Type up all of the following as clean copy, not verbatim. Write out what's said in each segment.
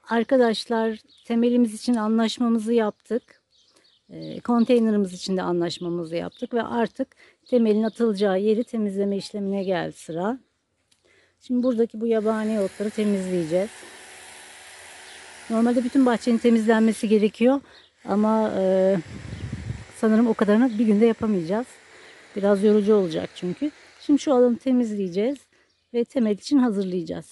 Arkadaşlar, temelimiz için anlaşmamızı yaptık. Konteynerimiz için de anlaşmamızı yaptık ve artık temelin atılacağı yeri temizleme işlemine geldi sıra. Şimdi buradaki bu yabani otları temizleyeceğiz. Normalde bütün bahçenin temizlenmesi gerekiyor ama sanırım o kadarını bir günde yapamayacağız. Biraz yorucu olacak çünkü. Şimdi şu alanı temizleyeceğiz ve temel için hazırlayacağız.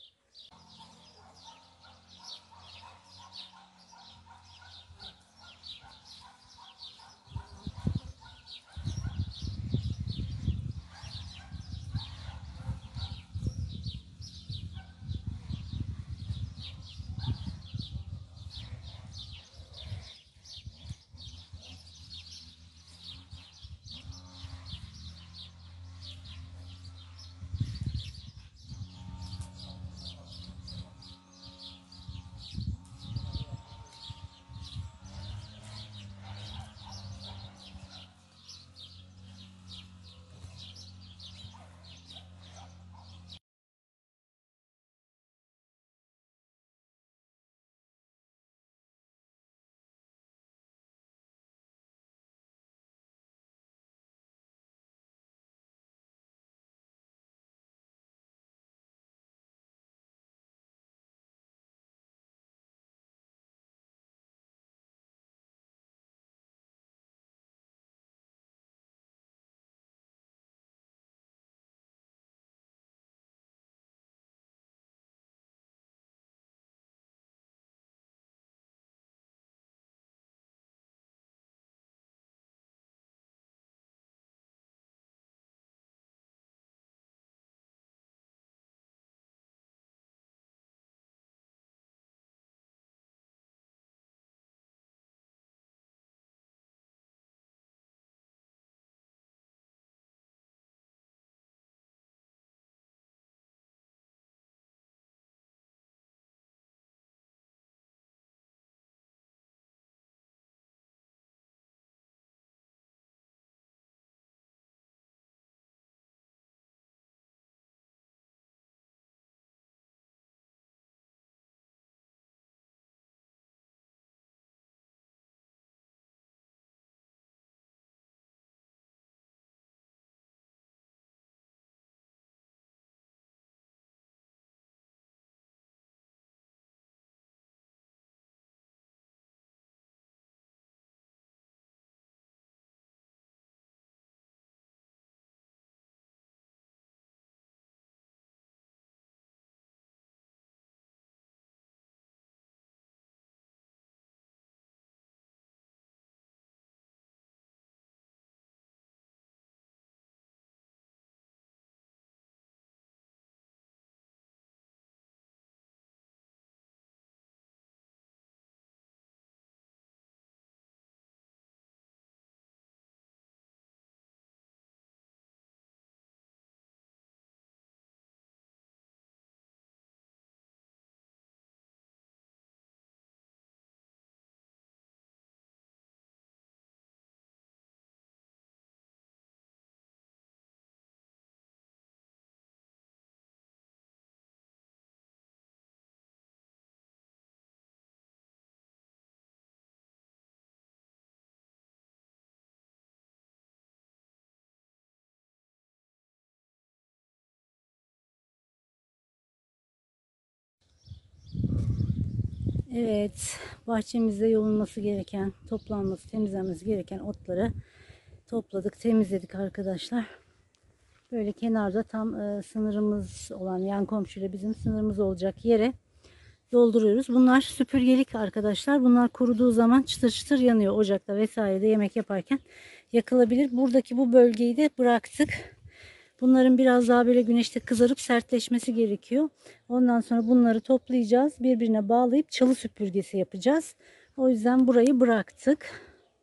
Evet, bahçemizde yolunması gereken, toplanması, temizlenmesi gereken otları topladık, temizledik arkadaşlar. Böyle kenarda tam sınırımız olan, yan komşuyla bizim sınırımız olacak yere dolduruyoruz. Bunlar süpürgelik arkadaşlar. Bunlar kuruduğu zaman çıtır çıtır yanıyor. Ocakta vesairede yemek yaparken yakılabilir. Buradaki bu bölgeyi de bıraktık. Bunların biraz daha böyle güneşte kızarıp sertleşmesi gerekiyor. Ondan sonra bunları toplayacağız. Birbirine bağlayıp çalı süpürgesi yapacağız. O yüzden burayı bıraktık.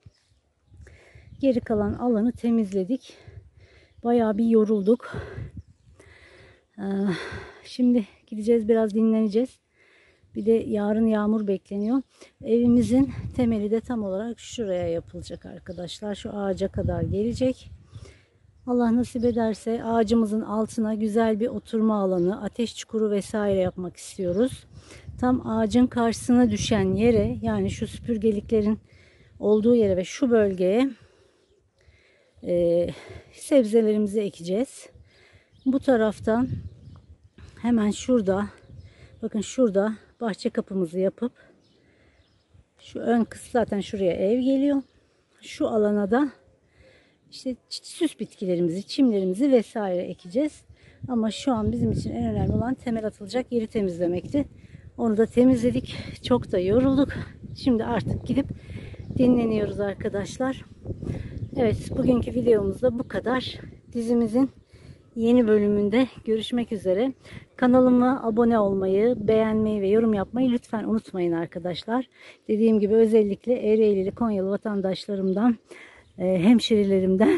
Geri kalan alanı temizledik. Bayağı bir yorulduk. Şimdi gideceğiz, biraz dinleneceğiz. Bir de yarın yağmur bekleniyor. Evimizin temeli de tam olarak şuraya yapılacak arkadaşlar. Şu ağaca kadar gelecek. Allah nasip ederse ağacımızın altına güzel bir oturma alanı, ateş çukuru vesaire yapmak istiyoruz. tam ağacın karşısına düşen yere, yani şu süpürgeliklerin olduğu yere ve şu bölgeye sebzelerimizi ekeceğiz. Bu taraftan hemen şurada, bakın şurada bahçe kapımızı yapıp, şu ön kısmı zaten şuraya ev geliyor. Şu alana da işte süs bitkilerimizi, çimlerimizi vesaire ekeceğiz. Ama şu an bizim için en önemli olan temel atılacak yeri temizlemekti. Onu da temizledik. Çok da yorulduk. Şimdi artık gidip dinleniyoruz arkadaşlar. Evet, bugünkü videomuz da bu kadar. Dizimizin yeni bölümünde görüşmek üzere. Kanalıma abone olmayı, beğenmeyi ve yorum yapmayı lütfen unutmayın arkadaşlar. Dediğim gibi özellikle Ereğlili, Konyalı vatandaşlarımdan, hemşerilerimden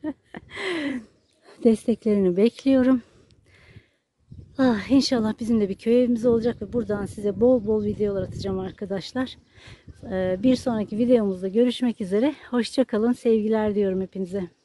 desteklerini bekliyorum. İnşallah bizim de bir köy evimiz olacak ve buradan size bol bol videolar atacağım arkadaşlar. Bir sonraki videomuzda görüşmek üzere. Hoşça kalın, sevgiler diyorum hepinize.